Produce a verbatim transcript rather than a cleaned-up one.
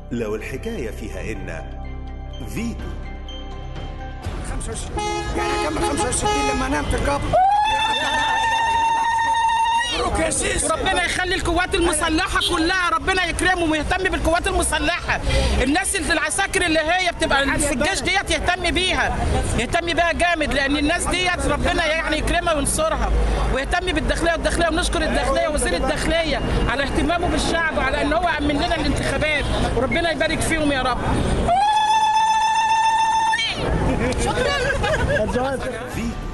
لو الحكاية فيها إن فيتو خمسة وستين يعني أكمل خمسة وستين لما أنام في القبر. ربنا يخلي القوات المسلحة كلها، ربنا يكرمهم ويهتم بالقوات المسلحة. الناس اللي العساكر اللي هي بتبقى في الجيش ديت يهتم بيها، يهتم بيها جامد، لأن الناس ديت ربنا يعني يكرمها وينصرها، ويهتم بالداخلية والداخلية. ونشكر الداخلية ووزير الداخلية على اهتمامه بالشعب وعلى إن هو أمن لنا الانتخابات، وربنا يبارك فيهم يا رب. فيتو.